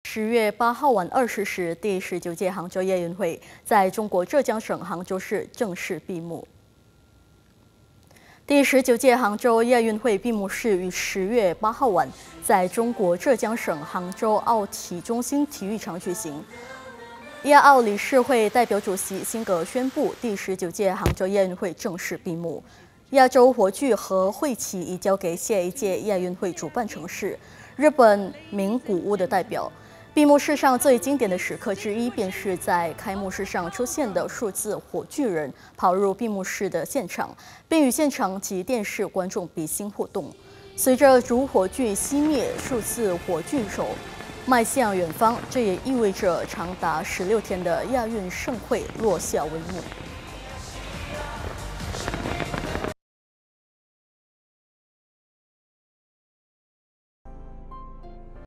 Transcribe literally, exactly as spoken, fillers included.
十月八号晚二十时，第十九届杭州亚运会在中国浙江省杭州市正式闭幕。第十九届杭州亚运会闭幕式于十月八号晚在中国浙江省杭州奥体中心体育场举行。亚奥理事会代表主席辛格宣布，第十九届杭州亚运会正式闭幕。亚洲火炬和会旗移交给下一届亚运会主办城市日本名古屋的代表。闭幕式上最经典的时刻之一，便是在开幕式上出现的数字火炬人跑入闭幕式的现场，并与现场及电视观众比心互动。随着主火炬熄灭，数字火炬手迈向远方，这也意味着长达十六天的亚运盛会落下帷幕。